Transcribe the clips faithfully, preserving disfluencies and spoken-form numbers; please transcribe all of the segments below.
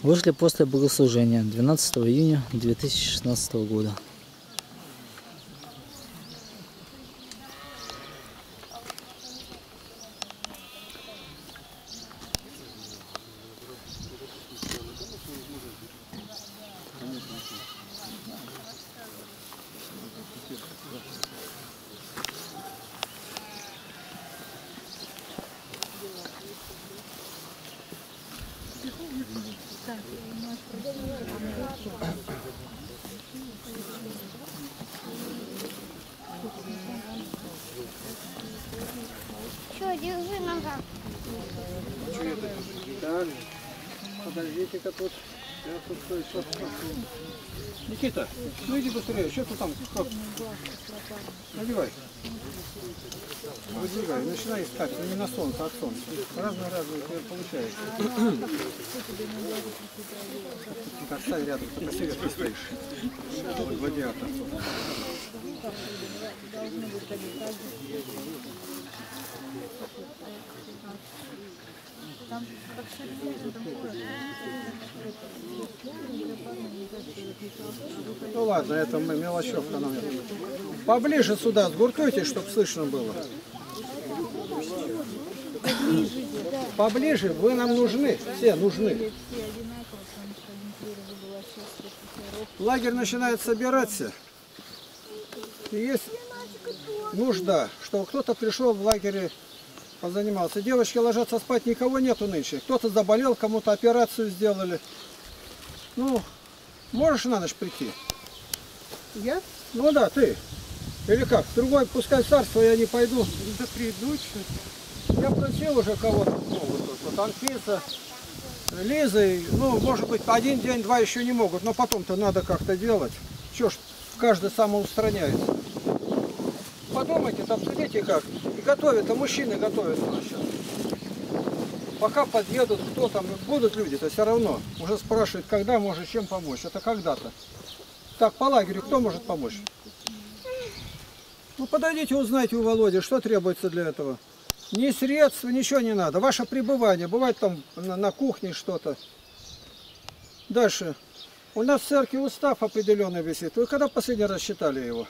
Вышли после богослужения двенадцатого июня две тысячи шестнадцатого года. Что, держи нога. Да, подождите-ка тут. Я тут что Никита, ну иди быстрее, что ты там? Как? Надевай. Выдвигай, начинай искать, но не на солнце, а от солнца. Разные-разные получается. Так, ставь рядом, ты красиво ты стоишь. Гладиатор. Ну ладно, это мы мелочевка. Поближе сюда сгуртуйте, чтобы слышно было. Поближе, вы нам нужны, все нужны. Лагерь начинает собираться. И есть нужда, что кто-то пришел в лагере, позанимался. Девочки ложатся спать, никого нету нынче. Кто-то заболел, кому-то операцию сделали. Ну, можешь на ночь прийти? Я? Ну да, ты. Или как? Другой, пускай царство, я не пойду. Да приду, что-то. Я просил уже кого-то. Вот, вот Анфиса, Лиза. Ну, может быть, один день, два еще не могут. Но потом-то надо как-то делать. Че ж, каждый самоустраняется. Подумайте, там смотрите как. И готовят, а мужчины готовят у нас сейчас. Пока подъедут, кто там, будут люди-то все равно. Уже спрашивают, когда может чем помочь. Это когда-то. Так, по лагерю кто может помочь? Ну, подойдите, узнайте у Володи, что требуется для этого. Ни средств, ничего не надо. Ваше пребывание. Бывает там на, на кухне что-то. Дальше. У нас в церкви устав определенный висит. Вы когда последний раз читали его?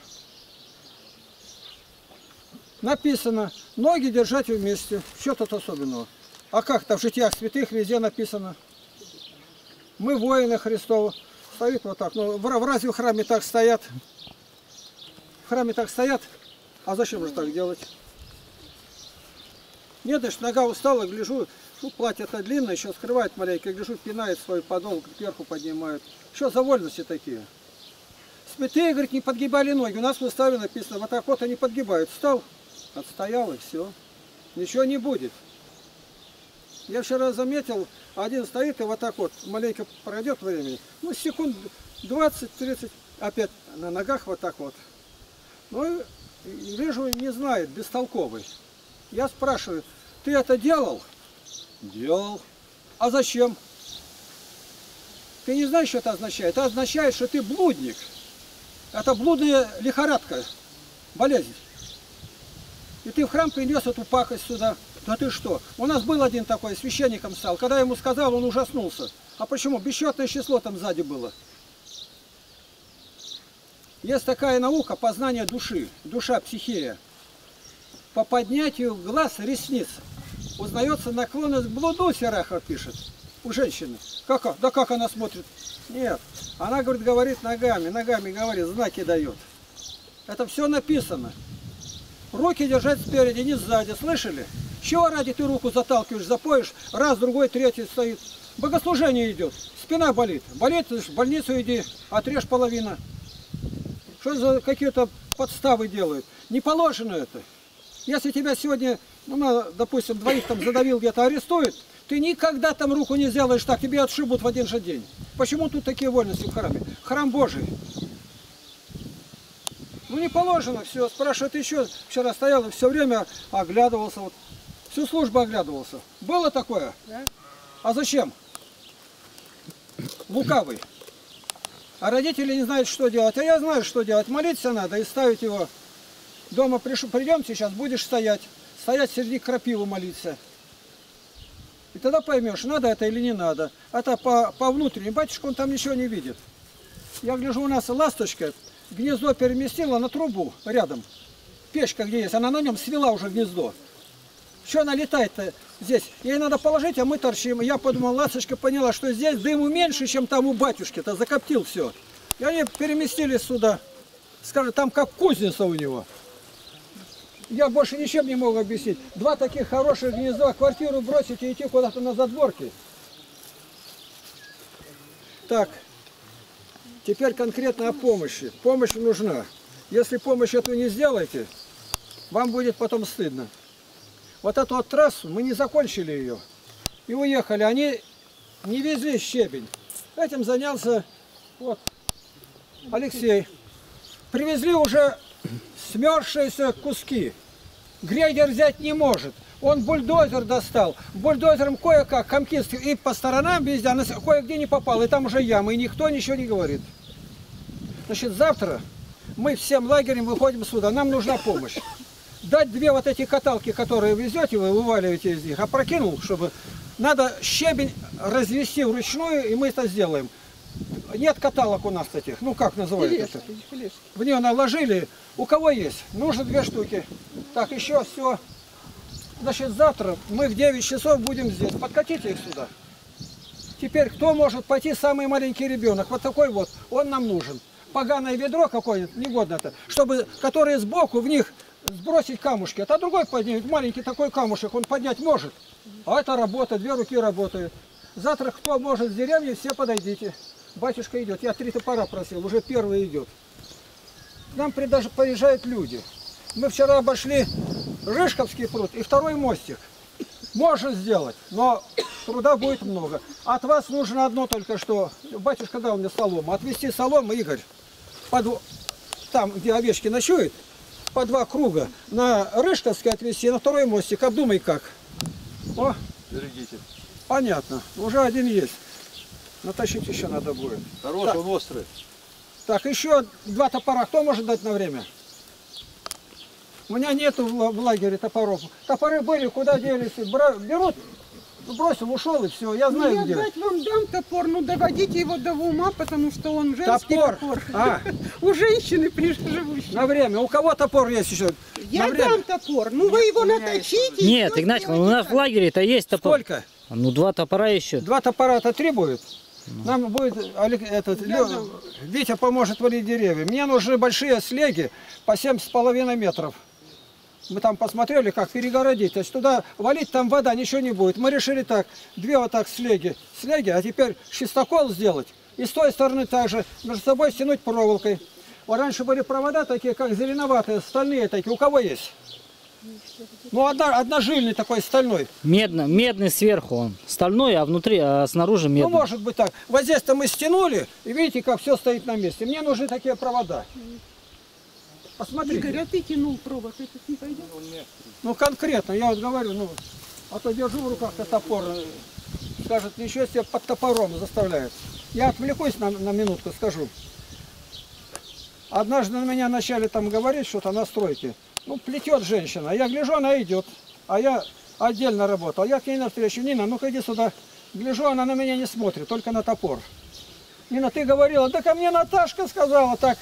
Написано, ноги держать вместе. Что тут особенного? А как-то в житиях святых везде написано. Мы воины Христовы. Стоит вот так. Ну, в, в разве в храме так стоят? В храме так стоят? А зачем же так делать? Нет, значит, нога устала, гляжу, ну, платье-то длинное, еще скрывает маленько, гляжу, пинает свой подол, кверху поднимает. Что за вольности такие? Святые, говорит, не подгибали ноги. У нас в уставе написано, вот так вот они подгибают. Встал, отстоял и все. Ничего не будет. Я вчера заметил, один стоит и вот так вот, маленько пройдет времени, ну, секунд двадцать-тридцать, опять на ногах вот так вот. Ну, и вижу, не знает, бестолковый. Я спрашиваю, ты это делал? Делал. А зачем? Ты не знаешь, что это означает? Это означает, что ты блудник. Это блудная лихорадка, болезнь. И ты в храм принес эту пакость сюда. Да ты что? У нас был один такой, священником стал. Когда я ему сказал, он ужаснулся. А почему? Бесчетное число там сзади было. Есть такая наука, познание души. Душа, психея. По поднятию глаз, ресниц узнается наклонность к блуду, Серахов пишет. У женщины. Как, да как она смотрит? Нет. Она, говорит, говорит ногами, ногами говорит, знаки дает. Это все написано. Руки держать спереди, не сзади. Слышали? Чего ради ты руку заталкиваешь, запоешь, раз, другой, третий стоит. Богослужение идет, спина болит. Болит, в больницу иди, отрежь половину. Что за какие-то подставы делают? Не положено это. Если тебя сегодня, ну, допустим, двоих там задавил, где-то арестуют, ты никогда там руку не сделаешь так, тебе отшибут в один же день. Почему тут такие вольности в храме? Храм Божий. Ну не положено, все. Спрашивают еще, вчера стоял и все время оглядывался, вот, всю службу оглядывался. Было такое? Да. А зачем? Лукавый. А родители не знают, что делать. А я знаю, что делать. Молиться надо и ставить его. Дома пришу, придем сейчас, будешь стоять. Стоять среди крапивы молиться. И тогда поймешь, надо это или не надо. Это по, по внутренней. Батюшка, он там ничего не видит. Я гляжу, у нас ласточка гнездо переместила на трубу рядом. Печка где есть, она на нем свела уже гнездо. Что она летает-то здесь? Ей надо положить, а мы торчим. Я подумал, ласточка поняла, что здесь дыму меньше, чем там у батюшки-то. Закоптил все. И они переместились сюда. Скажем, там как кузница у него. Я больше ничем не могу объяснить. Два таких хороших гнезда, квартиру бросить и идти куда-то на задворки. Так, теперь конкретно о помощи. Помощь нужна. Если помощь эту не сделаете, вам будет потом стыдно. Вот эту вот трассу, мы не закончили ее. И уехали. Они не везли щебень. Этим занялся вот Алексей. Привезли уже смерзшиеся куски. Грейдер взять не может. Он бульдозер достал. Бульдозером кое-как, комки и по сторонам везде, она кое-где не попала. И там уже яма, и никто ничего не говорит. Значит, завтра мы всем лагерем выходим сюда. Нам нужна помощь. Дать две вот эти каталки, которые везете, вы вываливаете из них, опрокинул, чтобы... Надо щебень развести вручную, и мы это сделаем. Нет каталок у нас таких. Ну, как называют это? В нее наложили. У кого есть? Нужно две штуки. Так, еще все. Значит, завтра мы в девять часов будем здесь. Подкатите их сюда. Теперь, кто может пойти, самый маленький ребенок? Вот такой вот. Он нам нужен. Поганое ведро какое-нибудь, негодно-то. Чтобы, которые сбоку, в них сбросить камушки. Это другой поднимет. Маленький такой камушек, он поднять может. А это работа, две руки работают. Завтра, кто может с деревни, все подойдите. Батюшка идет. Я три топора просил, уже первый идет. К нам даже приезжают люди. Мы вчера обошли Рыжковский пруд и второй мостик. Можно сделать, но труда будет много. От вас нужно одно только что. Батюшка дал мне солому. Отвезти солому, Игорь, под... там, где овечки ночуют, по два круга. На Рыжковский отвезти, на второй мостик. Обдумай как. О, Берегите. понятно. Уже один есть. Натащить еще надо будет. Хороший, Так. он острый. Так, еще два топора. Кто может дать на время? У меня нету в лагере топоров. Топоры были, куда делись? Бра... Берут, бросил, ушел и все. Я знаю Ну, я где. дать вам дам топор, ну доводите его до ума, потому что он женский Топор. топор. А. У женщины приживущей. На время. У кого топор есть еще? Я на время. дам топор, ну вы его наточите. и Нет, всё Игнатьевна, у сделайте нас в так. лагере-то есть топор. Сколько? Ну, два топора еще. Два топора-то три будет. Нам будет Олег, этот, Я Лё- дам. Витя поможет валить деревья. Мне нужны большие слеги по семь с половиной метров. Мы там посмотрели, как перегородить. То есть туда валить, там вода, ничего не будет. Мы решили так, две вот так слеги, слеги, а теперь чистокол сделать. И с той стороны также между собой стянуть проволокой. Вот раньше были провода такие, как зеленоватые, стальные такие. У кого есть? Ну, одна, одножильный такой стальной. Медно, медный сверху он. Стальной, а внутри, а снаружи Ну, медный. может быть так. Вот здесь-то мы стянули, и видите, как все стоит на месте. Мне нужны такие провода. Посмотрите. Игорь, а ты тянул провод, этот не пойдет? Ну, конкретно, я вот говорю, ну, а то держу в руках-то топор, э, скажет, ничего себе, под топором заставляет. Я отвлекусь на, на минутку, скажу. Однажды на меня начали там говорить что-то на стройке. Ну, плетет женщина. Я гляжу, она идет. А я отдельно работал. Я к ней навстречу. Нина, ну-ка иди сюда. Гляжу, она на меня не смотрит, только на топор. Нина, ты говорила, да ко мне Наташка сказала так.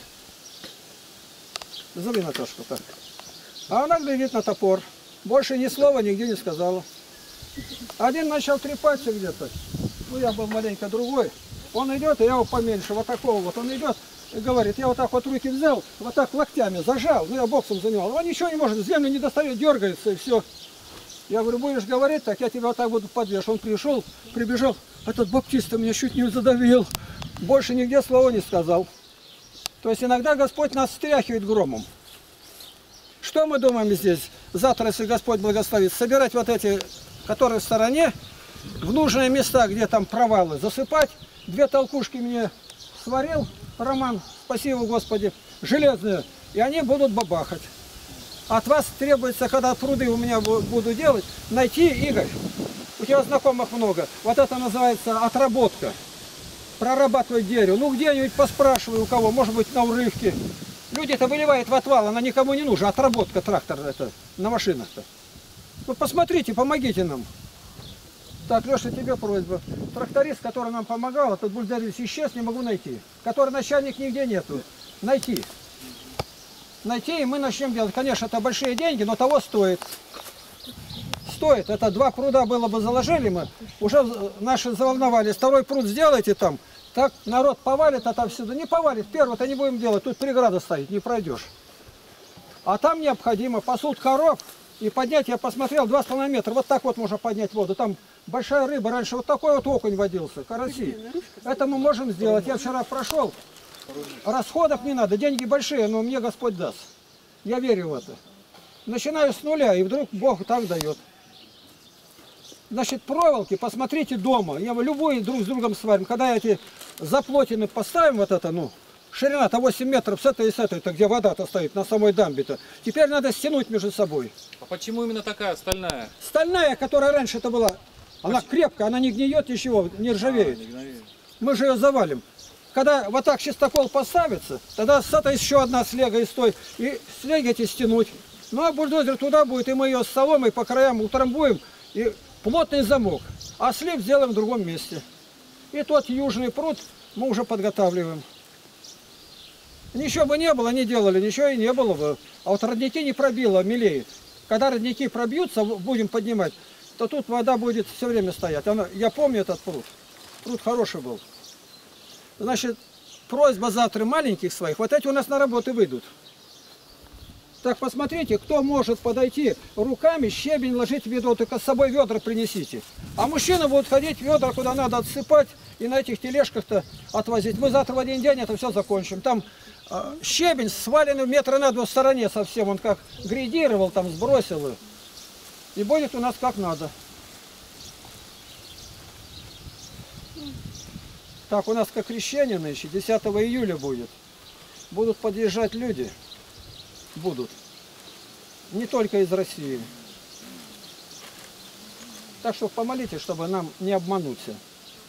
Зови Наташку так. А она глядит на топор. Больше ни слова нигде не сказала. Один начал трепаться где-то. Ну, я был маленько другой. Он идет, и я его поменьше, вот такого вот. Он идет и говорит, я вот так вот руки взял, вот так локтями зажал. Ну, я боксом занимал. Он ничего не может, землю не достает, дергается и все. Я говорю, будешь говорить, так я тебя вот так буду подвешивать. Он пришел, прибежал, этот баптиста меня чуть не задавил. Больше нигде слова не сказал. То есть иногда Господь нас встряхивает громом. Что мы думаем здесь? Завтра, если Господь благословит, собирать вот эти, которые в стороне, в нужные места, где там провалы, засыпать. Две толкушки мне сварил Роман, спасибо Господи, железные, и они будут бабахать. От вас требуется, когда пруды у меня буду делать, найти, Игорь, у тебя знакомых много, вот это называется отработка. Прорабатывать дерево. Ну, где-нибудь поспрашивай у кого, может быть, на урывке. Люди-то выливают в отвал, она никому не нужна. Отработка трактора это на машинах-то. Вы посмотрите, помогите нам. Так, Леша, тебе просьба. Тракторист, который нам помогал, этот бульдозерист исчез, не могу найти. Который начальник нигде нету. Найти. Найти, и мы начнем делать. Конечно, это большие деньги, но того стоит. Стоит. Это два пруда было бы заложили мы. Уже наши заволновались. Второй пруд сделайте там. Так народ повалит отовсюду. Не повалит. Первый-то не будем делать. Тут преграда стоит, не пройдешь. А там необходимо пасут коров. И поднять, я посмотрел, два с половиной метра. Вот так вот можно поднять воду. Там большая рыба. Раньше вот такой вот окунь водился. Караси. Это мы можем сделать. Я вчера прошел. Расходов не надо. Деньги большие, но мне Господь даст. Я верю в это. Начинаю с нуля, и вдруг Бог так дает. Значит, проволоки, посмотрите дома. Я любой друг с другом сварим. Когда эти заплотины поставим, вот это, ну, ширина-то восемь метров, с этой и с этой-то, где вода-то стоит, на самой дамбе-то. Теперь надо стянуть между собой. А почему именно такая стальная? Стальная, которая раньше-то была, она крепкая, она не гниет ничего, не ржавеет. Мы же ее завалим. Когда вот так чистокол поставится, тогда с этой еще одна слега из той, и слеги эти стянуть. Ну а бульдозер туда будет, и мы ее с соломой по краям утрамбуем, и плотный замок. А слив сделаем в другом месте. И тот южный пруд мы уже подготавливаем. Ничего бы не было, не делали, ничего и не было бы. А вот родники не пробило, мелеет. Когда родники пробьются, будем поднимать, то тут вода будет все время стоять. Она, я помню этот пруд. Пруд хороший был. Значит, просьба завтра маленьких своих. Вот эти у нас на работу выйдут. Так, посмотрите, кто может подойти руками, щебень ложить в ведро, только с собой ведра принесите. А мужчины будут ходить ведра, куда надо отсыпать, и на этих тележках-то отвозить. Мы завтра в один день это все закончим. Там э, щебень сваленный метра на два в стороне совсем. Он как грейдировал, там сбросил. И будет у нас как надо. Так, у нас как крещение нынче, десятого июля будет. Будут подъезжать люди. Будут. Не только из России. Так что помолитесь, чтобы нам не обмануться.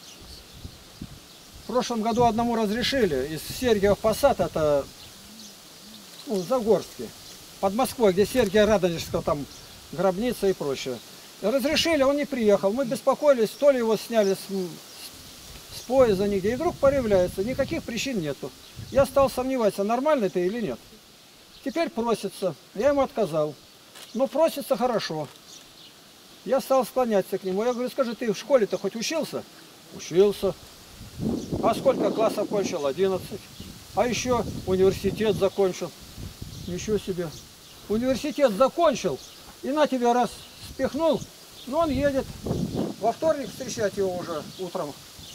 В прошлом году одному разрешили из Сергиев Посад, это ну, Загорске, под Москвой, где Сергия Радонежского, там гробница и прочее. Разрешили, он не приехал. Мы беспокоились, то ли его сняли с, с поезда нигде. И вдруг появляется, никаких причин нету. Я стал сомневаться, нормально это или нет. Теперь просится. Я ему отказал. Но просится хорошо. Я стал склоняться к нему. Я говорю, скажи, ты в школе-то хоть учился? Учился. А сколько классов кончил? одиннадцать. А еще университет закончил. Ничего себе. Университет закончил. И на тебе раз спихнул. Но он едет. Во вторник встречать его уже утром.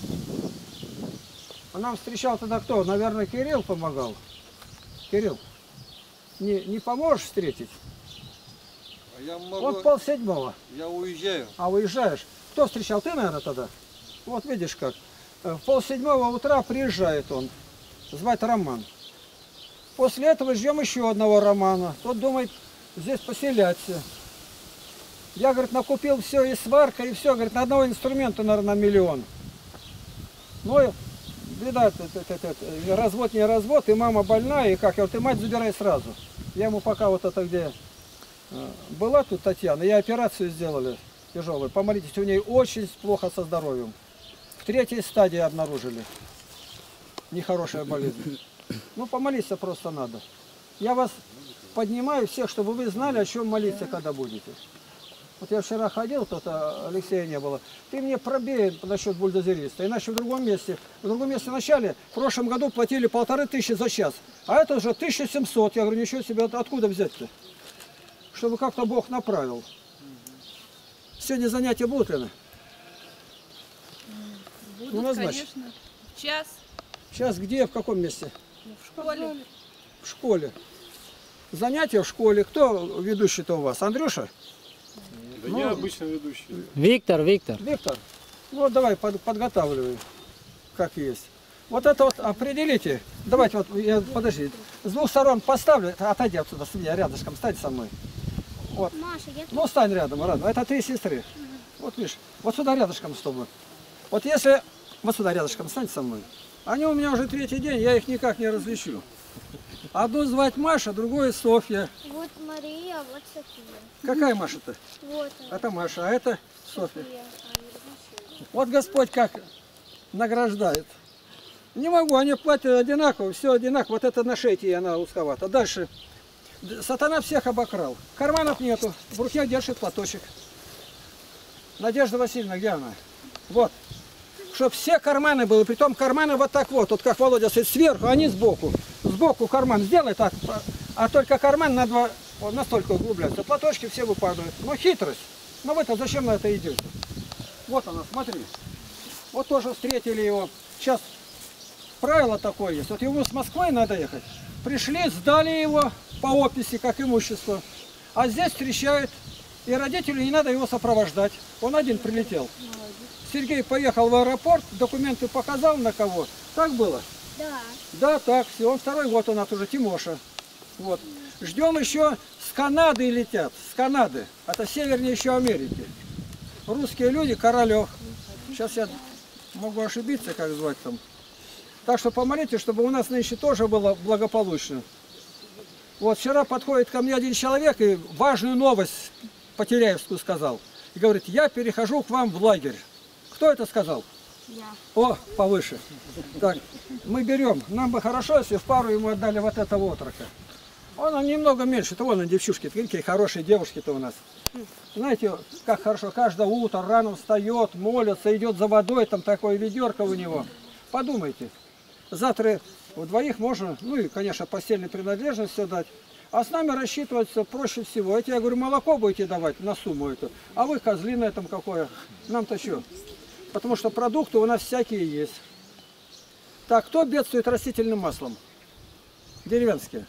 А нам встречал тогда кто? Наверное, Кирилл помогал. Кирилл. Не, не поможешь встретить? А я могу... Он полседьмого. Я уезжаю. А уезжаешь? Кто встречал? Ты, наверное, тогда? Вот видишь как. В полседьмого утра приезжает он. Звать Роман. После этого ждем еще одного Романа. Тот думает здесь поселяться. Я, говорит, накупил все, и сварка, и все. Говорит, на одного инструмента, наверное, на миллион. Ну, беда, развод не развод, и мама больная, и как? Я говорю, ты мать забирай сразу. Я ему пока вот это где была тут Татьяна, я операцию сделали тяжелую. Помолитесь, у нее очень плохо со здоровьем. В третьей стадии обнаружили. Нехорошая болезнь. Ну, помолиться просто надо. Я вас поднимаю всех, чтобы вы знали, о чем молиться, когда будете. Вот я вчера ходил, кто-то, Алексея не было. Ты мне пробей насчет бульдозериста. Иначе в другом месте. В другом месте вначале, в прошлом году платили полторы тысячи за час. А это уже тысяча семьсот. Я говорю, ничего себе, откуда взять-то? Чтобы как-то Бог направил. Сегодня занятия будут, Лена? Будут, Ну, назначь. конечно. Час Сейчас где, в каком месте? в школе. В школе. Занятия в школе. Кто ведущий-то у вас? Андрюша? Да Ну, я обычно ведущий. Виктор, Виктор. Виктор, ну вот давай под, подготавливай, как есть. Вот это вот определите. Давайте вот, я, подожди, с двух сторон поставлю, отойди отсюда, с меня рядышком, стань со мной. Вот. Маша, я Ну, стань рядом, рядом. Это три сестры. Вот видишь, вот сюда рядышком с тобой. Вот если, вот сюда рядышком стань со мной. Они у меня уже третий день, я их никак не различу. Одну звать Маша, другую Софья. вот Мария, а вот София. Какая Маша-то? Вот она. Это Маша, а это Софья. София. А, Вот Господь как награждает. Не могу, они платят одинаково, все одинаково. Вот это на шейке она узковата. Дальше. Сатана всех обокрал. Карманов нету. В руке держит платочек. Надежда Васильевна, где она? Вот. Чтоб все карманы были. Притом карманы вот так вот. Вот как Володя стоит сверху, они сбоку. Сбоку карман. Сделай так. А только карман на два, вот настолько углубляется. Платочки все выпадают. Но хитрость. Но вы-то зачем на это идете? Вот она, смотри. Вот тоже встретили его. Сейчас правило такое есть. Вот ему с Москвы надо ехать. Пришли, сдали его по описи, как имущество. А здесь встречают, и родителю не надо его сопровождать. Он один прилетел. Сергей поехал в аэропорт, документы показал на кого. Так было? Да. Да, так, все. Он второй год у нас уже, Тимоша. Вот. Ждем еще, с Канады летят. С Канады. Это севернее еще Америки. Русские люди, Королев. Сейчас я могу ошибиться, как звать там. Так что помолитесь, чтобы у нас нынче тоже было благополучно. Вот вчера подходит ко мне один человек и важную новость по Теряевску сказал. И говорит, я перехожу к вам в лагерь. Кто это сказал? Я. О, повыше. Так, мы берем. Нам бы хорошо, если в пару ему отдали вот этого отрока. Он, он немного меньше, то вон он, девчушки, какие хорошие девушки-то у нас. Знаете, как хорошо, каждое утро рано встает, молится, идет за водой, там такое ведерко у него. Подумайте. Завтра у двоих можно, ну и, конечно, постельную принадлежность все дать. А с нами рассчитываться проще всего. Я тебе говорю, молоко будете давать на сумму эту, а вы козли на этом какое. Нам-то что? Потому что продукты у нас всякие есть. Так, кто бедствует растительным маслом? Деревенские.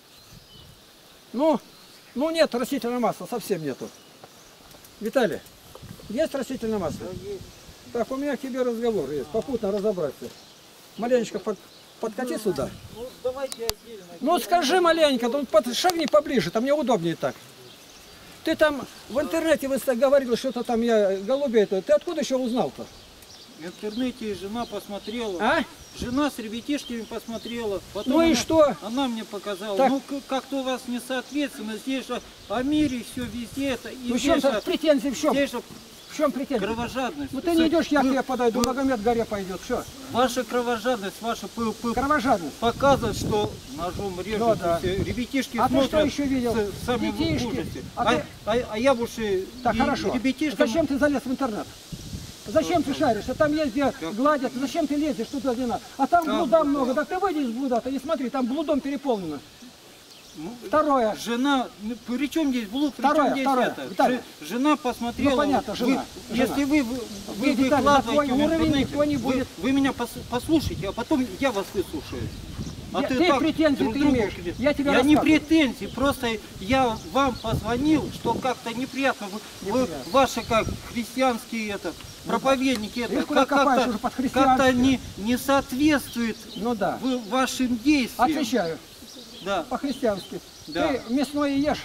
Ну, ну нет растительного масла, совсем нету. Виталий, есть растительное масло? Да, есть. Так, у меня к тебе разговор есть, попутно разобраться. Маленечко под, подкати сюда. Ну, давайте отдельно. Ну скажи маленько, ну, под, шагни поближе, там мне удобнее так. Ты там в интернете вы говорил, что-то там я голубей это. Ты откуда еще узнал-то? В интернете жена посмотрела. А? Жена с ребятишками посмотрела. Потом Ну и она, что? Она мне показала. Так. Ну как-то у вас несоответственно. Здесь же о мире все везде это. И Ну в здесь чем же, претензии, в чем? здесь же В чем претензии? кровожадность. Ну ты не идешь, я к Вы- тебе подойду, вы- Магомед к горе пойдет, все. Ваша кровожадность, ваша пыл, пыл Кровожадность. показывает, что ножом режете. Ну да. все. Ребятишки А ты смотрят. что еще видел? с- Сами в Детишки. ужасе. А А, ты- а- а я больше Так, и хорошо. ребятишкам... Зачем ты залез в интернет? Зачем ты шаришься? Там есть где гладят. Зачем ты лезешь туда, где надо? А там Как блуда бы, много. да. Так ты выйди из блуда-то и смотри, там блудом переполнено. Ну, Второе. Жена, ну, при чем здесь блуд, при Второе, чем здесь второе. это? Виталий. Ж- Жена посмотрела. Ну, понятно, вы- жена, жена. Если вы, вы, вы Виталий, на выкладываете твой в уровень интернете, никто не вы- будет. Вы, меня пос- послушайте, а потом я вас выслушаю. А Я- ты ты так претензии друг ты другу имеешь. кричишь. Я тебе Я не рассказываю. претензии, просто я вам позвонил, что как-то неприятно. Вы, вы Неприятно. ваши как христианские это, проповедники, это, Их куда как- копаешь как-то уже под как христианские. не, не соответствует Ну да. вы- вашим действиям. Отвечаю. Да. По-христиански. Да. Ты мясное ешь.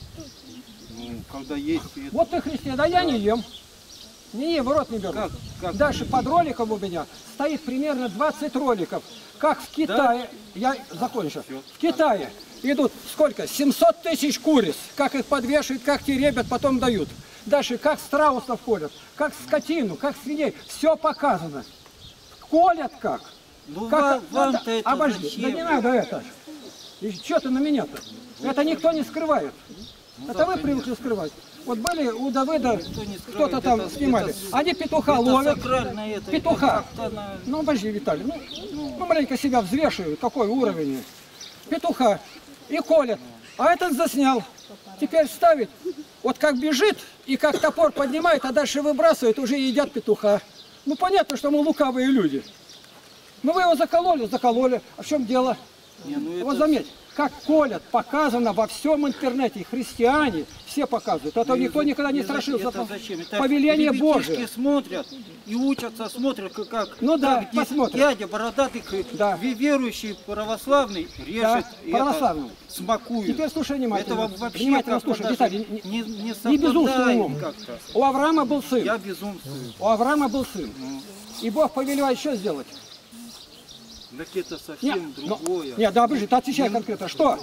Ну, когда есть это. Вот ты христиан, да я не ем. Не ем, в рот не беру. Как- как Дальше не под роликом у меня стоит примерно двадцать роликов. Как в Китае, я закончу, в Китае идут сколько? семьсот тысяч куриц. Как их подвешивают, как теребят, потом дают. Дальше как страусов ходят, как скотину, как свиней. Все показано. Колят как. Ну, Как- ва- вам-то надо- это обожди, зачем? да не надо это. И что ты на меня-то? Это никто не скрывает. Ну это да, вы привыкли скрывать. Вот были у Давыда, Никто не скрывает, кто-то там это- снимали. это с- Они петуха это ловят. сакрально, это- Петуха. это как-то на- Ну, обожди, Виталий, ну, ну, маленько себя взвешивают, какой уровень. Петуха. И колят. А этот заснял. Теперь ставит. Вот как бежит и как топор поднимает, а дальше выбрасывает, уже едят петуха. Ну, понятно, что мы лукавые люди. Ну, вы его закололи, закололи. А в чем дело? Не, ну Вот это- заметь, как колят, показано во всем интернете. Христиане все показывают. А то Ну, никто это- никогда не это- страшился. это зачем? Это Повеление ребятишки Божие. смотрят и учатся, смотрят, как, как Ну да, как дя- посмотрят. дядя бородатый, Да. ве- верующий православный, режет и православный. это, смакует. Теперь слушай внимательно. Это вообще Внимательно как-то слушай, даже Виталий, не, не, не, не безумствуй совпадает умом. как-то. У Авраама был сын. Я безумствую. У Авраама был сын. Ну, И Бог повелевает что сделать? так это Нет, совсем но- другое. нет, да, подожди, ты отвечай конкретно. Что?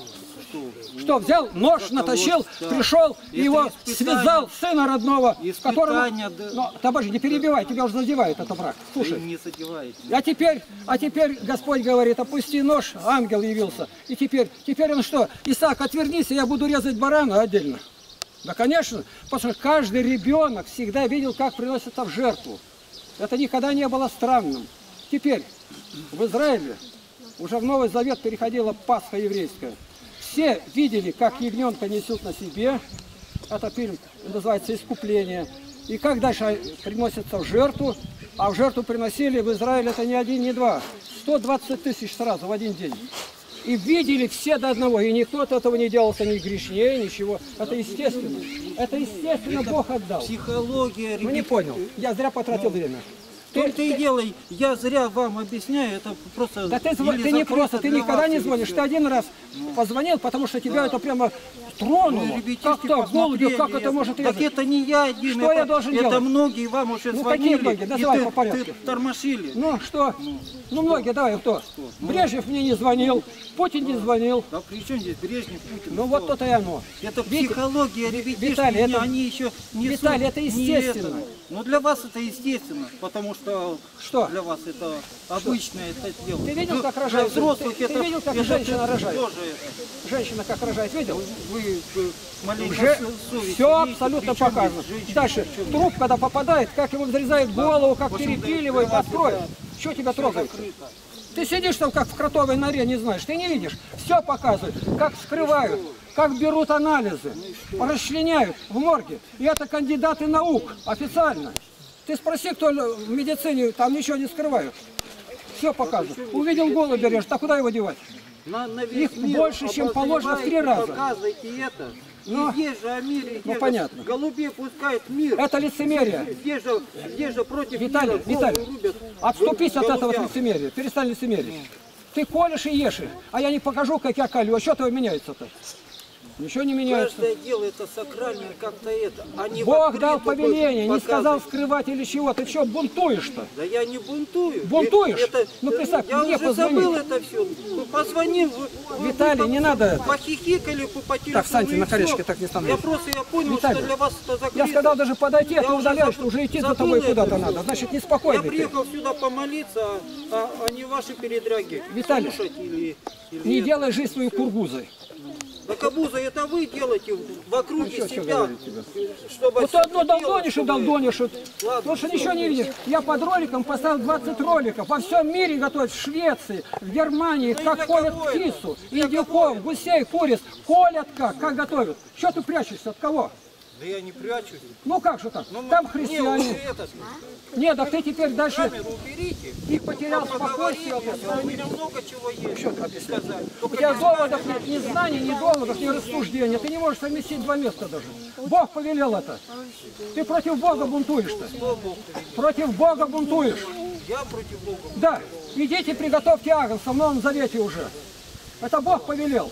что? Что, взял нож, Как натащил, да. пришел, Это его испытание. связал, сына родного, которому... Испытание, да. Ну, товарищ, не перебивай, тебя уже задевает это враг. Слушай. Вы не задеваете. А теперь, а теперь Господь говорит, опусти нож, ангел явился. И теперь, теперь он что? Исаак, отвернись, и я буду резать барана отдельно. Да, конечно, потому что каждый ребенок всегда видел, как приносится в жертву. Это никогда не было странным. Теперь в Израиле уже в Новый Завет переходила Пасха еврейская. Все видели, как ягненка несут на себе. Это фильм называется «Искупление». И как дальше приносится в жертву. А в жертву приносили в Израиле это не один, не два. сто двадцать тысяч сразу в один день. И видели все до одного. И никто от этого не делался ни грешнее, ничего. Это естественно. Это естественно Бог отдал. Психология, Ну не понял. Я зря потратил время. В том-то и дело, я зря вам объясняю, это просто... Да ты, зв- или ты не закрыто просто, ты для никогда вас, не или звонишь. всё. Ты один раз позвонил, потому что тебя это прямо тронуло. Ну, ребятишки Как так, голубю, как посмотрели это может Так резать? это не я один, Что это, я должен это делать? многие вам уже Ну, звонили, какие многие? и Называй ты, по порядку. ты тормошили. Ну что? Ну многие, давай, кто? Брежнев мне не звонил, Путин не звонил. Да при чем здесь Брежнев, Путин? Ну вот то-то и оно. Это Видите, психология, ребятишки, Виталий, не- это- они еще не Виталий, это естественно. Ну для вас это естественно, потому что Что? для вас это обычное это дело. Ты видел, Вы- как для рожают? взрослых Ты- ты это, видел, как это женщина рожает? тоже это. Женщина как рожает, видел? Вы, вы маленько Уже со- совесть все имеете, абсолютно причем показано. здесь женщина, Дальше, причем труп, когда попадает, как ему взрезает голову, как В общем, перепиливает, для вас открой. это Что тебя всё трогает? закрыто. Ты сидишь там, как в кротовой норе, не знаешь, ты не видишь. Все показывают, как скрывают, как берут анализы, расчленяют в морге. И это кандидаты наук, официально. Ты спроси, кто в медицине, там ничего не скрывают. Все показывают. Увидел голубя режет, а куда его девать? На, на весь Их мир больше, чем положено в три обозреваете, раза. Показывайте это. Ну, И здесь же Америка, ну, понятно. голубей пускает мир. Это лицемерие. Здесь же, здесь же против Виталий, мира голову Виталий, рубят отступись от этого голубям. лицемерия. Перестань лицемерить. Ты колешь и ешь, а я не покажу, как я колю. А что то меняется-то? Ничего не меняется. Каждое дело это сакральное как-то это. А не в Бог дал открытую повеление, не показывать. сказал скрывать или чего. Ты что, бунтуешь-то? Да я не бунтую. Бунтуешь? Это, Ну, представь, я мне уже позвони. забыл это все. Позвонил. Вы, вы- Виталий, вы не надо это. Похихикали по, по телефону. Так, встаньте и на колечки, всё. так не Я становись. просто я понял, Виталий, что для вас это закрыто. Я сказал даже подойти, а Я ты уже удаляешься, забыл- уже идти за забыл тобой это куда-то всё. надо. Значит, Я неспокойный ты. приехал сюда помолиться, а, а- а не ваши передряги. Виталий, слушать или, или Не это. делай жизнь свою кургузой. Да кабуза, это вы делаете вокруг Ну, чё, чё себя. говорить тебе? Чтобы Вот ты одно всё делать, долдонишь и чтобы- долдонишь. Ладно, Потому что всё. ничего не видишь. Я под роликом поставил двадцать роликов. Во всем мире готовят, в Швеции, в Германии, Ну и как для колят кого это? птицу, Для кого индюков, это? гусей, куриц. Колят как, как готовят. Что ты прячешься, от кого? Да я не прячусь. Ну как же так? Ну, Там не, христиане. вы этот, Нет, так ты теперь дальше камеру уберите. их потерял Поговорите, спокойствие. а у меня много чего есть. Что ты объясняешь? сказать. У Только тебя не доводов нет, ни знаний, ни доводов, ни рассуждения. Ты не можешь совместить два места даже. Бог повелел это. Ты против Бога бунтуешь-то. Богу. Против Бога бунтуешь. Я против Бога. Да, идите приготовьте агнца в Новом Завете уже. Это Бог повелел.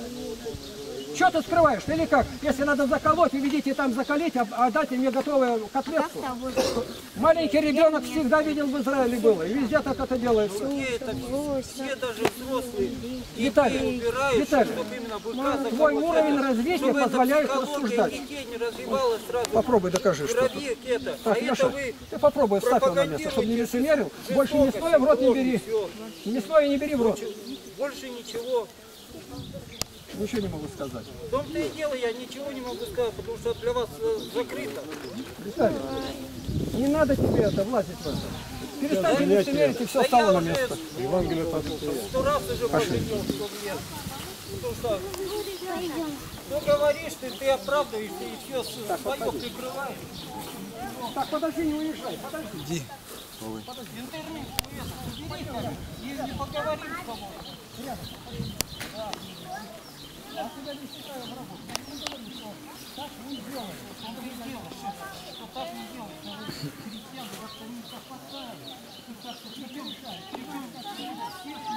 Что ты скрываешь? Или как? Если надо заколоть, уведите там закалить, а, а дайте мне готовую котлетку. Маленький ребенок всегда видел в Израиле было. И везде так это делается. Где это все, все даже взрослые Виталий, детей убирают, Виталий, чтобы именно быка заколоть. твой уровень развития Чтобы эта позволяет психология рассуждать. детей не развивалась сразу. Попробуй докажи что-то. Крови это. Так, а Леша, это вы ты попробуй вставь его на место, чтобы не лицемерил. Больше мясное в рот не бери. Всё. Мясное не бери в рот. Больше ничего. Ничего не могу сказать. В том-то и дело, я ничего не могу сказать, потому что для вас э, закрыто. Виталий, не надо тебе это влазить в это. Перестань лицемерить, и все стало на место. Сто раз уже пожалел, что влез. Потому что ну, говоришь, ты, ты оправдываешься и все свое прикрываешь. Так, подожди, не уезжай, подожди. Иди. Интернет, это, убери, и не поговорим с тобой. Я тебя не считаю врагом. Я не говорю, что так не делай. Он не делает, что так не делает. Но вы перед тем, как они так поставили, ты так что ты решаешь.